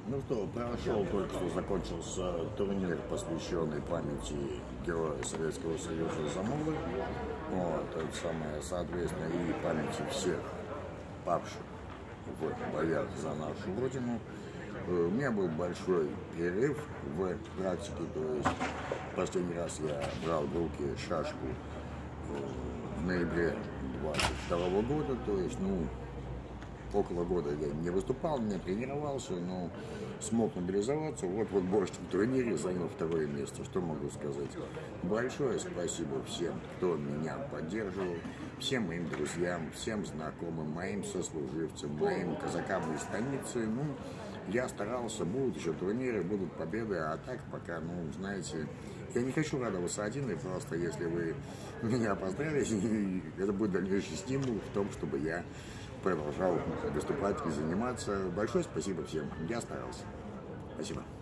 Ну что, прошел, только что закончился турнир, посвященный памяти героя Советского Союза Замулы. Вот, это самое, соответственно, и памяти всех павших в боях за нашу Родину. У меня был большой перерыв в практике, то есть последний раз я брал в руки шашку в ноябре 22 года, то есть, около года я не выступал, не тренировался, но смог мобилизоваться. Вот в отборочном турнире занял второе место. Что могу сказать? Большое спасибо всем, кто меня поддерживал, всем моим друзьям, всем знакомым, моим сослуживцам, моим казакам из станицы. Я старался, будут еще турниры, будут победы, а так пока, знаете, я не хочу радоваться один, и просто если вы меня поздравите, это будет дальнейший стимул в том, чтобы я продолжал выступать и заниматься. Большое спасибо всем. Я старался. Спасибо.